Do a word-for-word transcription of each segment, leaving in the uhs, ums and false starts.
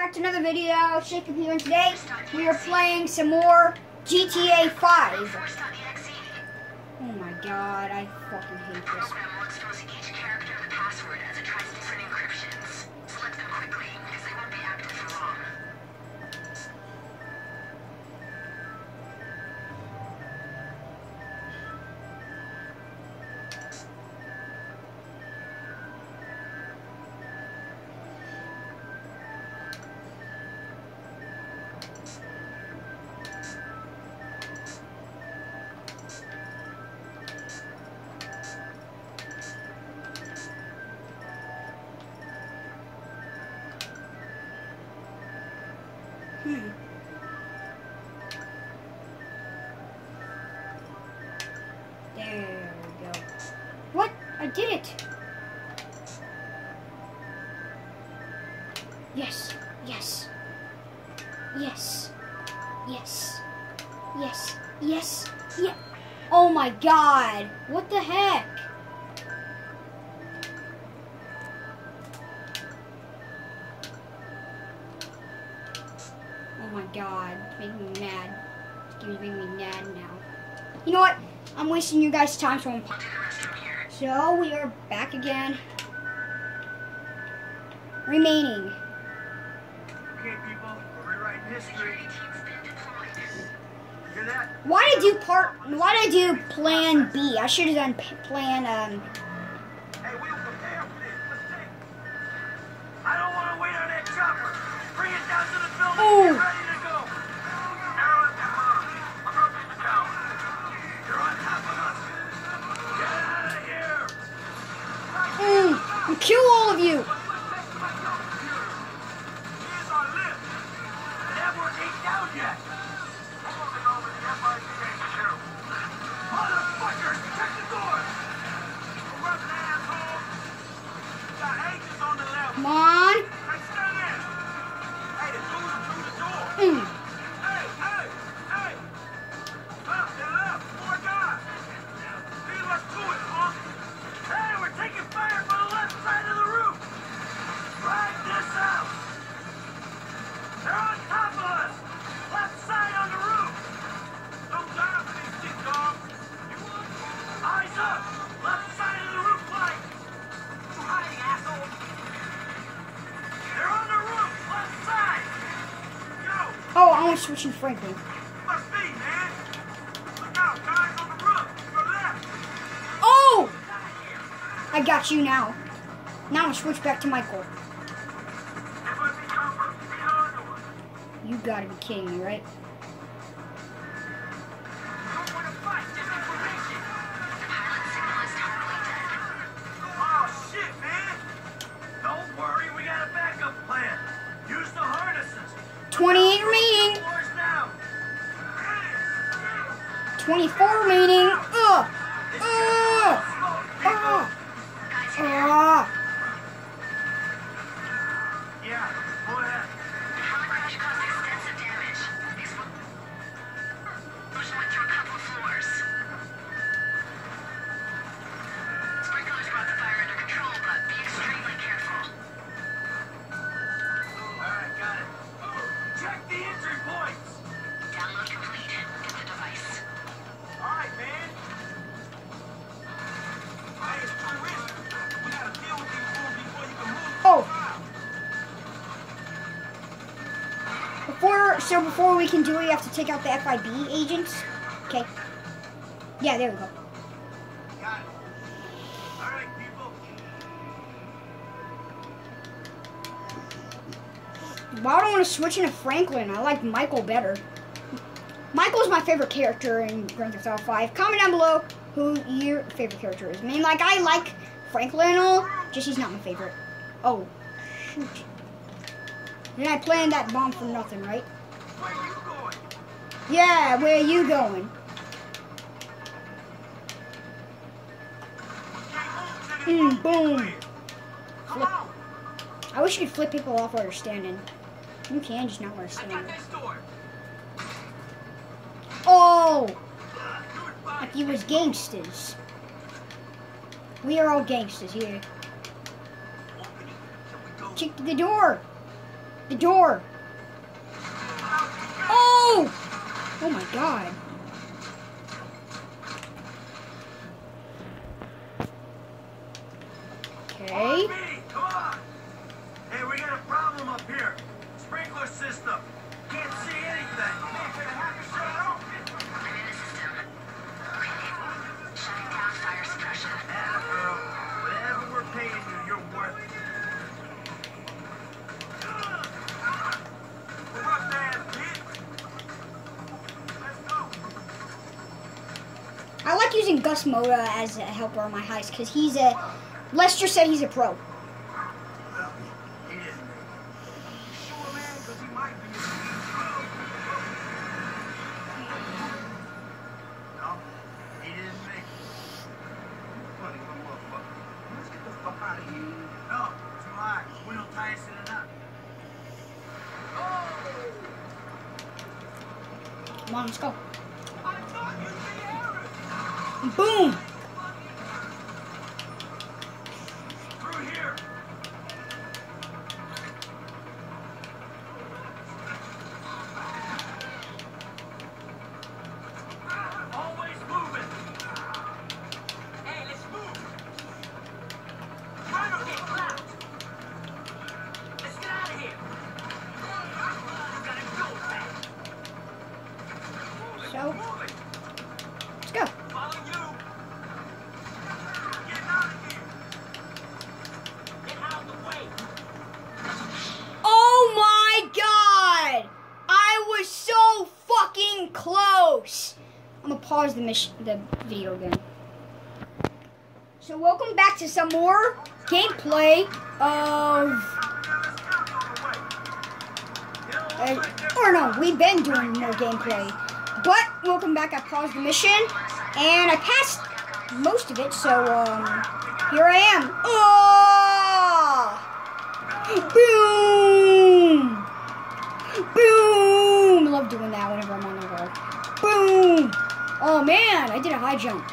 back to another video. Shaken here, and today we are playing some more G T A five. Oh my god, I fucking hate this. Hmm. There we go. What? I did it! Yes, yes, yes, yes, yes, yes, yeah. Oh my god! What the heck? Oh my god, it's making me mad. It's making me mad now. You know what? I'm wasting you guys' time, so I'm... So, we are back again. Remaining. Okay, people, we're rewriting history. Hear that? Why did I do part... Why did I do plan B? I should have done p- plan, um... Hey, we don't prepare for this. Let's take. I don't want to wait on that chopper. Bring it down to the building. Ooh. Get ready to go. Arrow at the mark. Approaching the tower. You're on top of us. Get out of here. Mm, and kill all of you! Here's our lift. The network ain't down yet. I'm looking over the F I B H Q. Motherfucker, check the door. We're up, asshole. Got agents on the level. Come on! Hey, stand there. Hey, the dude through the door. Mm. Hey, hey, hey. Up and left, four guys. Leave us to it, punk. Hey, we're taking fire from the left side of the roof. Ride this out. They're on top of us. Left side on the roof. Don't die for these shit, dog. Eyes up. Left side of the roof light. You hiding, asshole. They're on the roof. Left side. Yo. Oh, I want to switch you Franklin. Must be, man. Look out, guys on the roof. Your left. Oh! I got you now. Now I'm gonna switch back to Michael. It must be Copper. Be on to us. You gotta be kidding me, right? Don't want to fight. Disinformation. The pilot signal is totally dead. Oh, shit, man. Don't worry. We got a backup plan. Use the harnesses. twenty-eight remaining. Floors now. twenty-four remaining. Ugh! Ugh! Ugh! Ah! Yeah, go ahead. The crash caused extensive damage. Explosion went through a couple of floors. Sprinklers brought the fire under control, but be extremely careful. All right, got it. Check the entry points. Download complete. Get the device. All right, man. Hey, it's too risky. We gotta deal with these fools before you can move. Oh! Before, so before we can do it, we have to take out the F I B agents. Okay. Yeah, there we go. Got it. All right, people. Well, I don't want to switch into Franklin. I like Michael better. Michael's my favorite character in Grand Theft Auto five. Comment down below who your favorite character is. I mean, like, I like Franklin and all, just he's not my favorite. Oh, shoot. Then I planned that bomb for nothing, right? Where you going? Yeah, where are you going? Can't move till Mm, the boom. Come Flip. on. I wish you could flip people off while they're standing. You can, just not while they're I got standing. this door. Oh! Goodbye. Like you was gangsters. We are all gangsters here. Open it. Can we go? Check the door. The door. Oh! Oh my god. Okay. Come on! Hey, we got a problem up here. Sprinkler system. Can't see anything. I'm in the system. Okay. Shutting down fire suppression. Yeah, girl. Whatever we're paying you, you're worth it. We're up there, kid. Let's go. I like using Gus Moda as a helper on my heist because he's a. Lester said he's a pro. Well, he didn't make it. Sure, man, because he might be a pro. No, he didn't make it. Funny little motherfucker. Let's get the fuck out of here. No, too high. We don't tie us in a knot. Come on, let's go. I thought you'd be Aaron. Boom! Through here. Always moving. Hey, let's move. Try to get clout. Let's get out of here. You gotta go back. So, Move it. let's go. Follow you. Get out of here. Get out of the way. Oh my god! I was so fucking close! I'm gonna pause the mission, the video again. So welcome back to some more gameplay of... Uh, or no, we've been doing more gameplay. But, welcome back, I paused the mission, and I passed most of it, so, um, here I am. Oh! Boom! Boom! I love doing that whenever I'm on the road. Boom! Oh man, I did a high jump.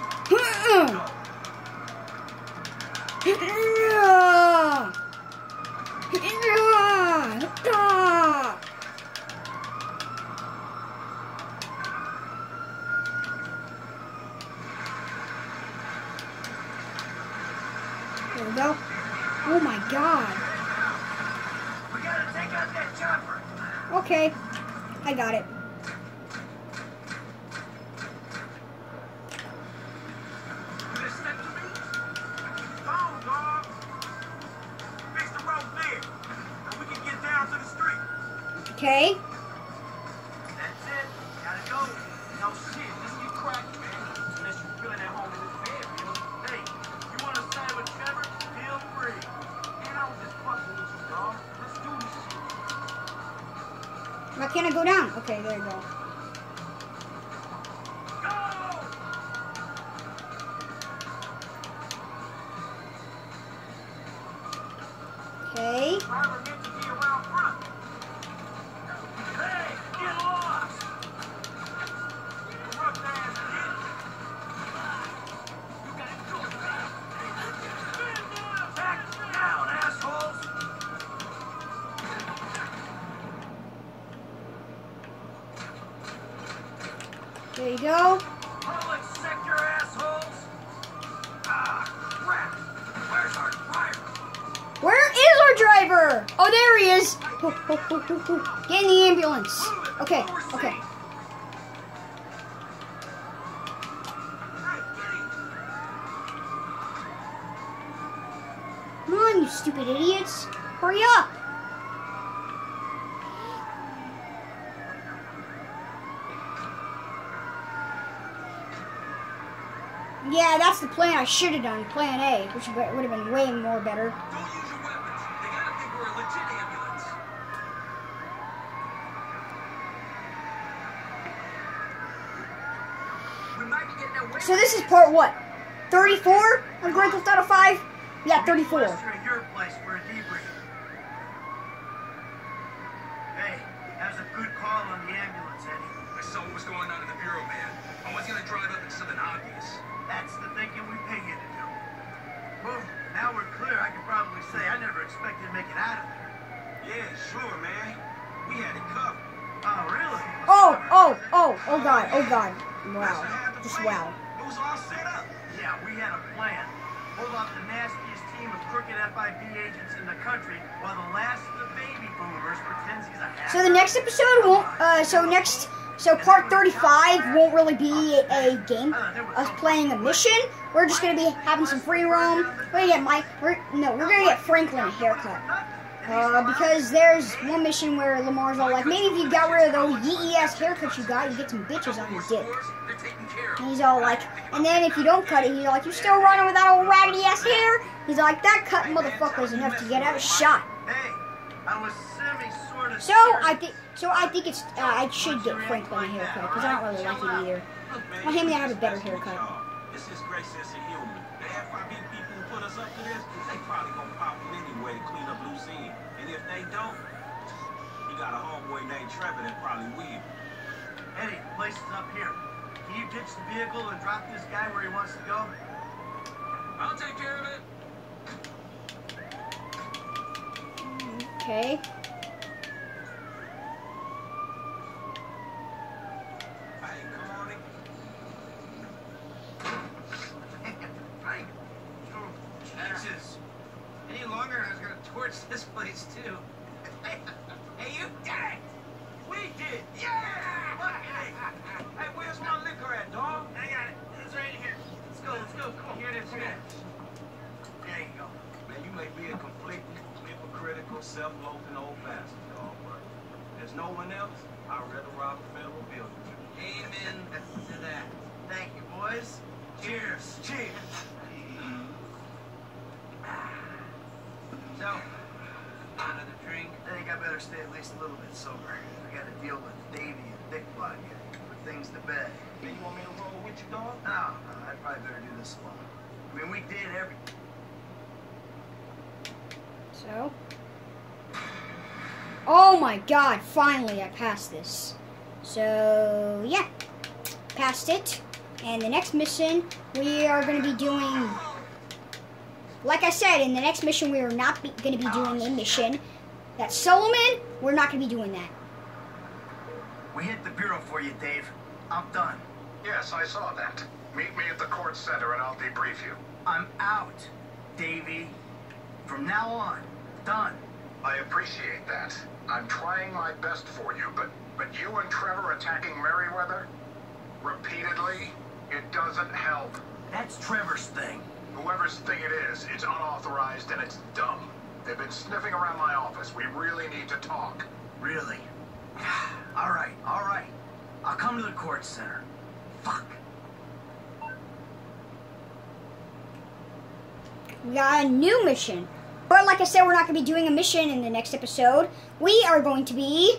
There we go. Oh my god. We gotta take out that chopper. Okay, I got it. You gonna step to me? Go, dog. Fix the road there, and we can get down to the street. Okay. That's it. Gotta go. No shit. Let's get cracking, man. Unless you're feeling at home in this bed, you know. Hey, you wanna side with Trevor? Feel free. Man, I was just fucking with you, dog. Let's do this shit. Why can't I go down? Okay, there you go. Go! Okay. Driver meant to be around front. Hey, get lost! Rough ass kid. You gotta go back. Back down, assholes! There you go. Public sector assholes! Ah, crap! Where's our driver? Where is our driver? Oh, there he is. Get in the ambulance. Okay, okay. Hey, get him! Come on, you stupid idiots. Hurry up. Yeah, that's the plan I should have done. Plan A, which would have been way more better. Don't use your weapons. They gotta think we're a legit ambulance. We might be getting away. So this is part what? thirty-four of Grand Theft Auto five? Yeah, thirty-four. Lester at your place for a debrief. Hey, that was a good call on the ambulance, Eddie. I saw what was going on in the bureau, man. I was gonna drive up into something obvious. That's the thinking we pay you to do. Well, now we're clear. I can probably say I never expected to make it out of there. Yeah, sure, man. We had it covered. Oh, really? Oh, oh, oh, oh God, oh God. Lester Wow. had the Just plan. wow. It was all set up. Yeah, we had a plan. Hold off the nastiest team of crooked F I B agents in the country while the last of the baby boomers pretends he's a hacker. So the next episode won't, uh, so next, so part thirty-five won't really be a game, us playing a mission. We're just gonna be having some free roam. We're gonna get Mike, we're, no, we're gonna get Franklin a haircut. Uh, because there's one mission where Lamar's all like, maybe if you got rid of those yee-ass haircuts you got, you get some bitches on your dick. They're taken care of. And he's all like, and then if you don't cut it, he's like, you still running with that old raggedy ass hair? He's like, that cut motherfucker is enough to get out of shot. Hey, I was semi sort of. So I think, so I think it's, uh, I should get Franklin a haircut because I don't really like it either. Look, man, Well, him, you they have a better guys do haircut. y'all. It's his great sense of humor. The F I B people who put us up to this, they probably gonna pop him anyway to clean up loose ends. And if they don't, he got a homeboy named Trevor that probably will. Eddie, the place is up here. Can you ditch the vehicle and drop this guy where he wants to go? I'll take care of it. Okay. Hey, come on in. Frank. Jesus. Any longer, I was gonna torch this place too. Hey, you did it! We did. Yeah! Look, hey, hey, where's my liquor at, dog? I got it. It's right here. Let's go, let's go. Come on. Here it is, here it is. There you go. Man, you may be a complete hypocritical, self-loathing old bastard, dog, but there's no one else. I'd rather rob a federal building. Amen to that. Thank you, boys. Cheers. Cheers. So, Another drink. I think I better stay at least a little bit sober. I got to deal with Davey and Dick Blood here. Put things to bed. Man, you want me to roll with you, dog? No, no, I'd probably better do this alone. I mean, we did everything. So. Oh my God! Finally, I passed this. So yeah, passed it. And the next mission, we are going to be doing. Like I said, in the next mission, we are not going to be doing a mission. That's Solomon. We're not going to be doing that. We hit the bureau for you, Dave. I'm done. Yes, I saw that. Meet me at the court center and I'll debrief you. I'm out, Davey. From now on, done. I appreciate that. I'm trying my best for you, but, but you and Trevor attacking Merriweather? Repeatedly? It doesn't help. That's Trevor's thing. Whoever's thing it is, it's unauthorized and it's dumb. They've been sniffing around my office. We really need to talk. Really? All right, all right. I'll come to the court center. Fuck. We got a new mission. But like I said, we're not going to be doing a mission in the next episode. We are going to be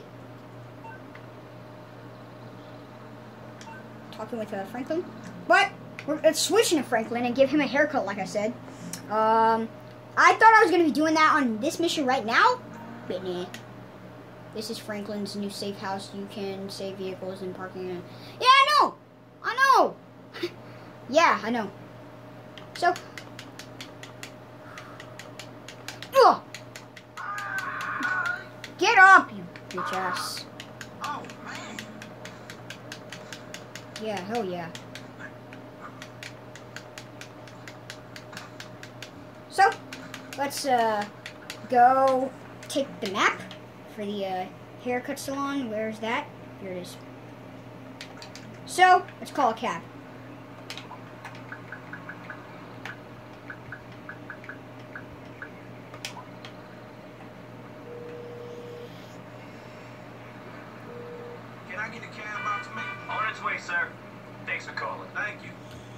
talking with uh, Franklin. But we're uh, switching to Franklin and give him a haircut, like I said. Um, I thought I was going to be doing that on this mission right now. But nah. This is Franklin's new safe house. You can save vehicles in parking. Yeah, I know. I know. Yeah, I know. So. Ugh. Get up, you bitch ass. Oh, man. Yeah, hell yeah. So, let's uh go take the map for the uh, haircut salon. Where's that? Here it is. So, let's call a cab. Can I get a cab out to me? On its way, sir. Thanks for calling. Thank you.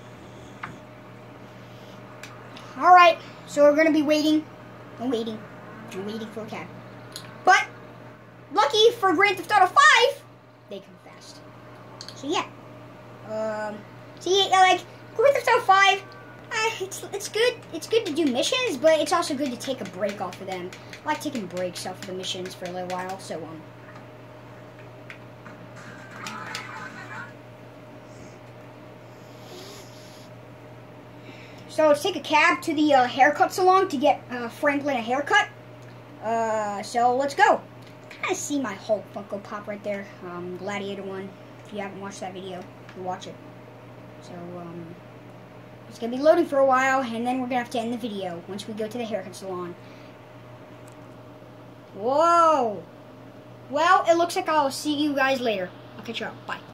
Alright, so we're gonna be waiting and waiting and waiting for a cab. But, lucky for Grand Theft Auto five, they come fast. So yeah. Um, see, like, Grand Theft Auto five, uh, it's, it's good. It's good to do missions, but it's also good to take a break off of them. I like taking breaks off of the missions for a little while, so, um... So let's take a cab to the uh, haircut salon to get uh, Franklin a haircut. Uh, so let's go. Kind of see my Hulk Funko Pop right there. Um, Gladiator one. If you haven't watched that video, you watch it. So, um, it's going to be loading for a while, and then we're going to have to end the video once we go to the haircut salon. Whoa! Well, it looks like I'll see you guys later. I'll catch you up. Bye.